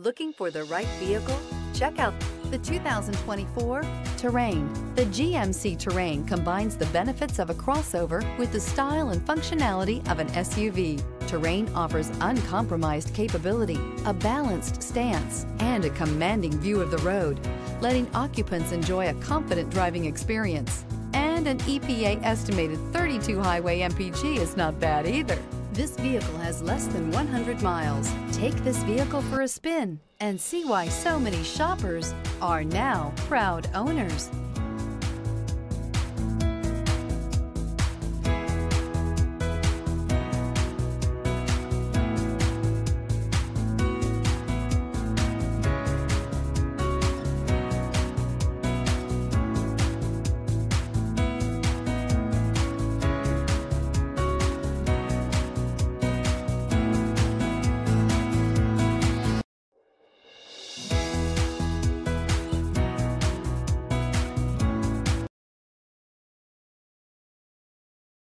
Looking for the right vehicle? Check out the 2024 Terrain. The GMC Terrain combines the benefits of a crossover with the style and functionality of an SUV. Terrain offers uncompromised capability, a balanced stance, and a commanding view of the road, letting occupants enjoy a confident driving experience. And an EPA estimated 32 highway MPG is not bad either. This vehicle has less than 100 miles. Take this vehicle for a spin and see why so many shoppers are now proud owners.